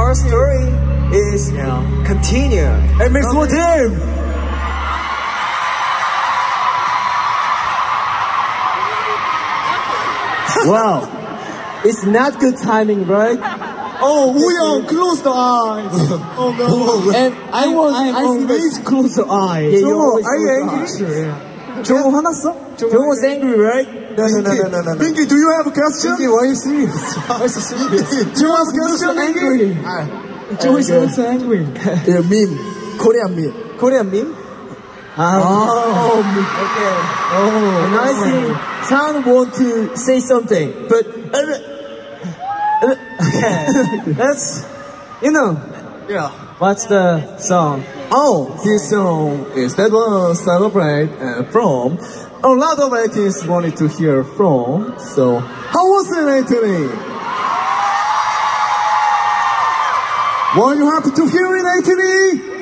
our story is, continue. And makes one team. Wow, it's not good timing, right? Oh, Woo-young, close the eyes. Oh no. And I always close the eyes. Yeah, are you angry? Sure, yeah. Joe 화났어? Joe was angry, right? No. Pinky, do you have a question? Pinky, why are you serious? Why is he serious? Joe has a question, angry. Joe is also angry. Yeah, meme. Korean meme. Korean meme? Okay. Oh, and I see Chan want to say something, but okay, that's Yeah. What's the song? Oh, this song is that one celebrate from a lot of Ateez wanted to hear from. So, how was it, Anthony? Were you happy to hear it, Anthony?